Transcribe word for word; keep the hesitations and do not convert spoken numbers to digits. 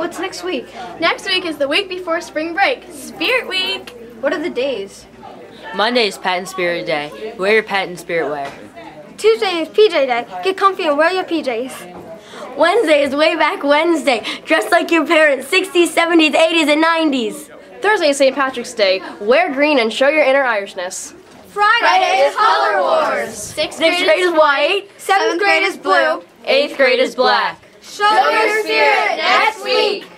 what's next week? Next week is the week before spring break, Spirit Week. What are the days? Monday is Pet and Spirit Day. Wear your pet in spirit wear. Tuesday is P J Day. Get comfy and wear your P Js. Wednesday is Way Back Wednesday. Dress like your parents, sixties, seventies, eighties, and nineties. Thursday is Saint Patrick's Day. Wear green and show your inner Irishness. Friday is Color Wars. Sixth Sixth grade is white. Seventh grade is blue. Eighth grade is black. Show your spirit next week.